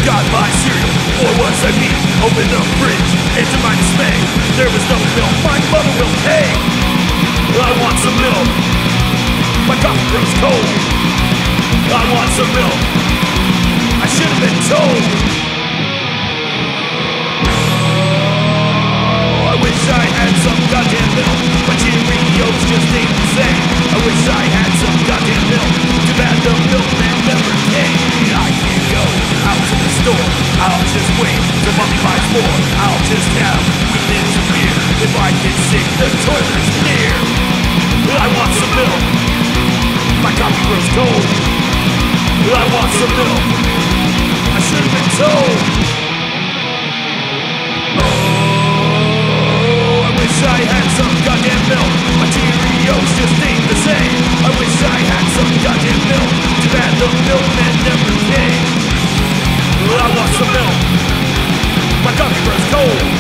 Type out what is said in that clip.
got my cereal, boy was I mean. Open the fridge, and to my dismay, there was no milk, my mother will pay. I want some milk, my coffee grows cold. I want some milk, I should have been told. I wish I had some goddamn milk, my Cheerios just ain't the same. I wish I had some goddamn milk, too bad the milkman never came. I can't go out to the store, I'll just wait till mommy buys more. I'll just have weekends of beer, if I get sick the toilet's near. I want some milk, my coffee grows cold. I want some milk, I should have been told. I wish I had some goddamn milk, my Cheerios just ain't the same. I wish I had some goddamn milk, too bad the milkman never came. I want some milk, my coffee grows cold.